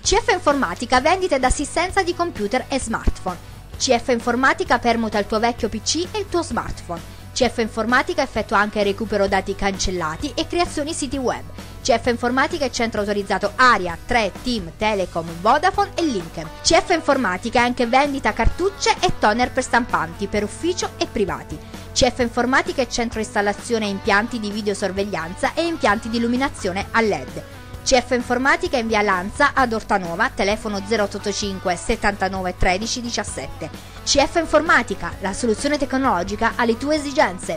CF Informatica, vendita ed assistenza di computer e smartphone. CF Informatica permuta il tuo vecchio PC e il tuo smartphone. CF Informatica effettua anche recupero dati cancellati e creazioni siti web. CF Informatica è centro autorizzato Aria, 3, Team, Telecom, Vodafone e Linkem. CF Informatica è anche vendita cartucce e toner per stampanti, per ufficio e privati. CF Informatica è centro installazione impianti di videosorveglianza e impianti di illuminazione a LED. CF Informatica in via Lanza ad Ortanova, telefono 0885 79 13 17. CF Informatica, la soluzione tecnologica alle tue esigenze.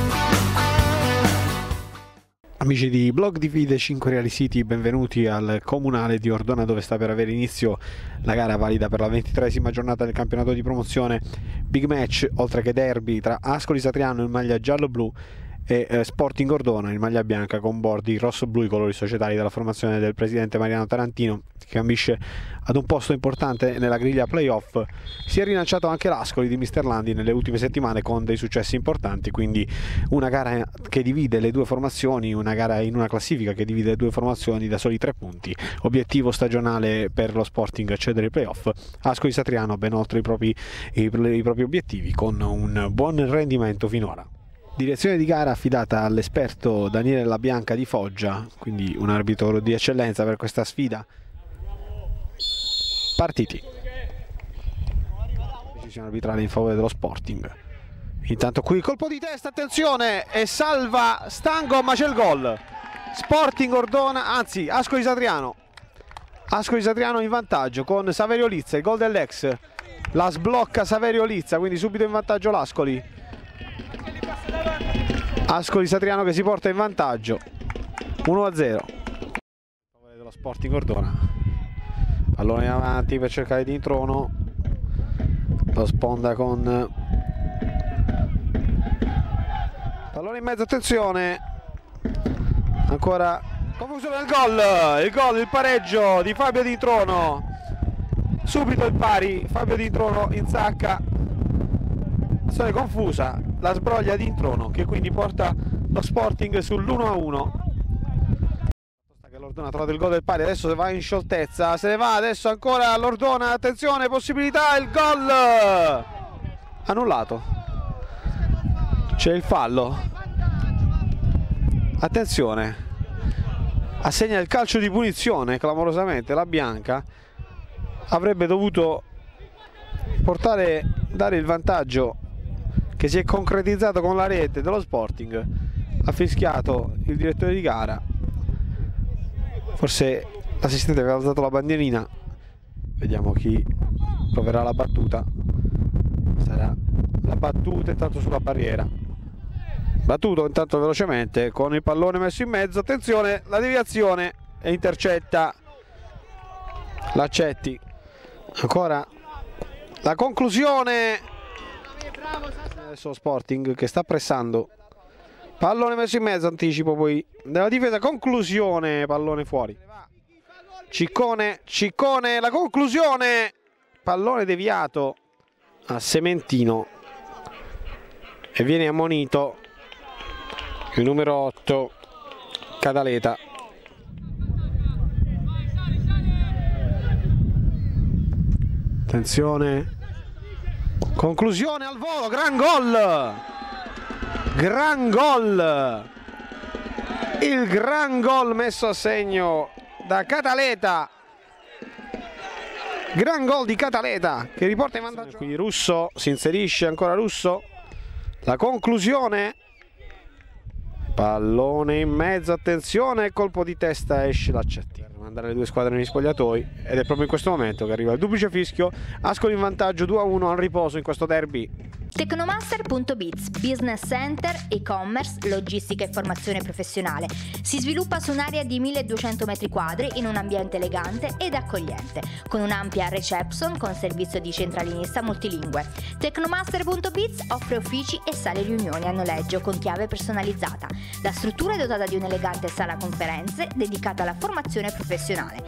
Amici di Blog di Fide 5 Reali City, benvenuti al Comunale di Ordona, dove sta per avere inizio la gara valida per la 23esima giornata del campionato di promozione. Big match, oltre che derby, tra Ascoli Satriano in maglia giallo-blu e Sporting Ordona in maglia bianca con bordi rosso-blu, i colori societari della formazione del presidente Mariano Tarantino, che ambisce ad un posto importante nella griglia playoff. Si è rilanciato anche l'Ascoli di Mister Landi nelle ultime settimane con dei successi importanti, quindi una gara che divide le due formazioni, una gara in una classifica che divide le due formazioni da soli 3 punti. Obiettivo stagionale per lo Sporting accedere ai playoff. Ascoli Satriano ben oltre i propri obiettivi, con un buon rendimento finora. Direzione di gara affidata all'esperto Daniele La Bianca di Foggia, quindi un arbitro di eccellenza per questa sfida. Partiti. Decisione arbitrale in favore dello Sporting. Intanto qui colpo di testa, attenzione, e salva Stango, ma c'è il gol. Sporting Ordona, anzi Ascoli Satriano. Ascoli Satriano in vantaggio con Saverio Lizza, il gol dell'ex. La sblocca Saverio Lizza, quindi subito in vantaggio l'Ascoli. Ascoli Satriano che si porta in vantaggio 1-0 dello Sporting Ordona. Pallone in avanti per cercare di introno, lo sponda con pallone in mezzo, attenzione, ancora confusione del gol, il pareggio di Fabio Di Introno, subito il pari, Fabio Di Introno in sacca, azione confusa, la sbroglia di Introno che quindi porta lo Sporting sull'1-1. L'Ordona ha trovato il gol del pari, adesso va in scioltezza, se ne va adesso ancora l'Ordona, attenzione, possibilità, il gol annullato, c'è il fallo, attenzione, assegna il calcio di punizione clamorosamente La Bianca. Avrebbe dovuto dare il vantaggio che si è concretizzato con la rete dello Sporting. Ha fischiato il direttore di gara, forse l'assistente aveva alzato la bandierina, vediamo chi proverà la battuta. Sarà la battuta intanto sulla barriera, battuto intanto velocemente con il pallone messo in mezzo, attenzione, la deviazione e intercetta l'Accetti. Ancora la conclusione, adesso Sporting che sta pressando, pallone messo in mezzo, anticipo poi della difesa, conclusione, pallone fuori, Ciccone, la conclusione, pallone deviato a Sementino e viene ammonito il numero 8 Cataleta. Attenzione, conclusione al volo, gran gol, il gran gol messo a segno da Cataleta, gran gol di Cataleta che riporta in vantaggio. Qui Russo si inserisce, ancora Russo, la conclusione, pallone in mezzo, attenzione, colpo di testa, esce l'Accetti per mandare le due squadre negli spogliatoi, ed è proprio in questo momento che arriva il duplice fischio. Ascoli in vantaggio 2-1 al riposo in questo derby. Tecnomaster.biz, business center, e-commerce, logistica e formazione professionale. Si sviluppa su un'area di 1200 metri quadri in un ambiente elegante ed accogliente, con un'ampia reception con servizio di centralinista multilingue. Tecnomaster.biz offre uffici e sale riunioni a noleggio con chiave personalizzata. La struttura è dotata di un'elegante sala conferenze dedicata alla formazione professionale.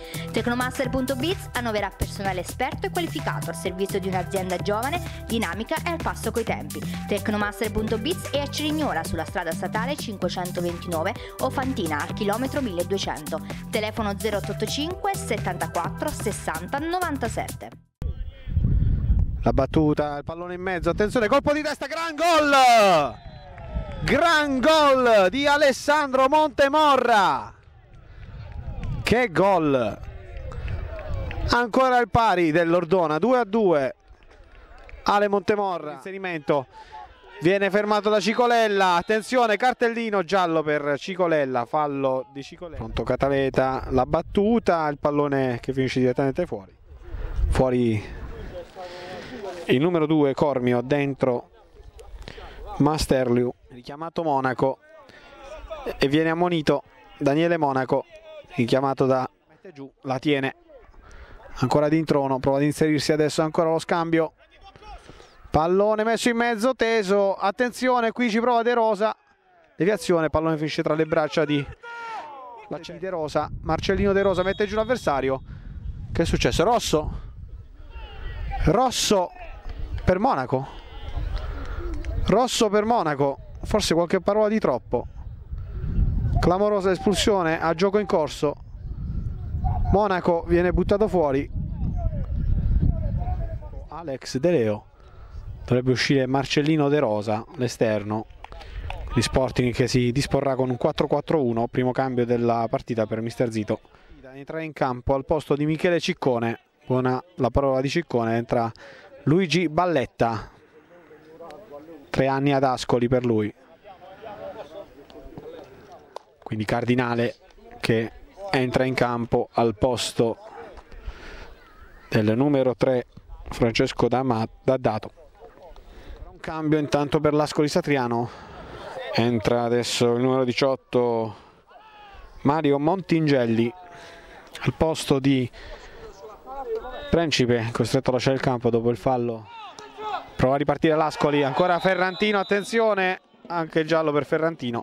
Tecnomaster.biz annovera personale esperto e qualificato al servizio di un'azienda giovane, dinamica e al passo con coi tempi. Tecnomaster.biz è a Cerignola sulla strada statale 529 o Fantina al chilometro 1200. Telefono 0885 74 60 97. La battuta, il pallone in mezzo, attenzione, colpo di testa, gran gol! Gran gol di Alessandro Montemorra! Che gol! Ancora il pari dell'Ordona, 2-2. Ale Montemorra, inserimento, viene fermato da Cicolella, attenzione, cartellino giallo per Cicolella, fallo di Cicolella. Pronto Cataleta, la battuta, il pallone che finisce direttamente fuori il numero 2 Cormio, dentro Masterliu, richiamato Monaco e viene ammonito Daniele Monaco, richiamato da mette giù, la tiene ancora Dintrono, prova ad inserirsi adesso, ancora lo scambio, pallone messo in mezzo, teso, attenzione, qui ci prova De Rosa, deviazione, pallone finisce tra le braccia di De Rosa, Marcellino De Rosa mette giù l'avversario. Che è successo? Rosso per Monaco, forse qualche parola di troppo, clamorosa espulsione a gioco in corso, Monaco viene buttato fuori, Alex De Leo, dovrebbe uscire Marcellino De Rosa, l'esterno di Sporting, che si disporrà con un 4-4-1, primo cambio della partita per Mister Zito. Entra in campo al posto di Michele Ciccone, buona la parola di Ciccone, entra Luigi Balletta, 3 anni ad Ascoli per lui, quindi Cardinale che entra in campo al posto del numero 3 Francesco D'Addato. Un cambio intanto per l'Ascoli Satriano, entra adesso il numero 18 Mario Montingelli al posto di Principe, costretto a lasciare il campo dopo il fallo. Prova a ripartire l'Ascoli, ancora Ferrantino, attenzione, anche il giallo per Ferrantino.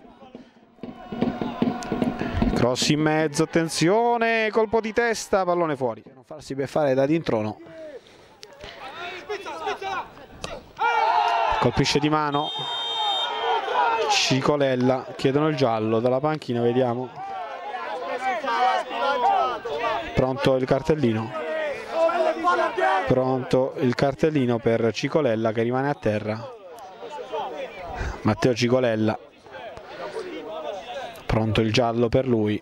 Cross in mezzo, attenzione, colpo di testa, pallone fuori. Non farsi beffare da Dintrono. Colpisce di mano Cicolella, chiedono il giallo dalla panchina, vediamo. Pronto il cartellino. Pronto il cartellino per Cicolella che rimane a terra. Matteo Cicolella. Pronto il giallo per lui.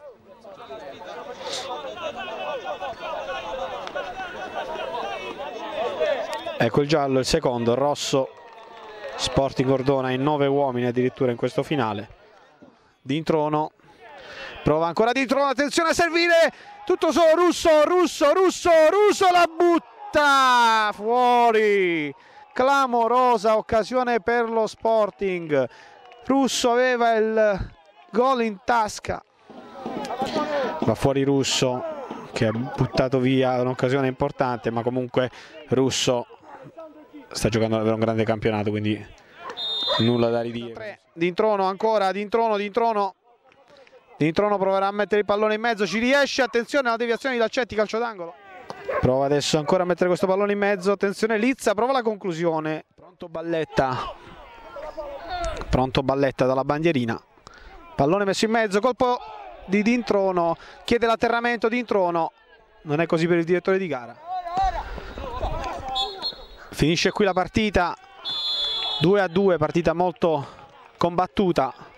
Ecco il giallo, il secondo, rosso. Sporting Ordona in 9 uomini addirittura in questo finale. Dintrono. Prova ancora Dintrono, attenzione a servire. Tutto solo Russo, la butta fuori, clamorosa occasione per lo Sporting, Russo aveva il gol in tasca, va fuori Russo che ha buttato via un'occasione importante, ma comunque Russo sta giocando davvero un grande campionato, quindi nulla da ridire. Dintrono ancora, Dintrono proverà a mettere il pallone in mezzo, ci riesce, attenzione alla deviazione di Laccetti, calcio d'angolo. Prova adesso ancora a mettere questo pallone in mezzo, attenzione Lizza, prova la conclusione. Pronto Balletta dalla bandierina. Pallone messo in mezzo, colpo di Dintrono, chiede l'atterramento Dintrono. Non è così per il direttore di gara. Finisce qui la partita, 2-2, partita molto combattuta.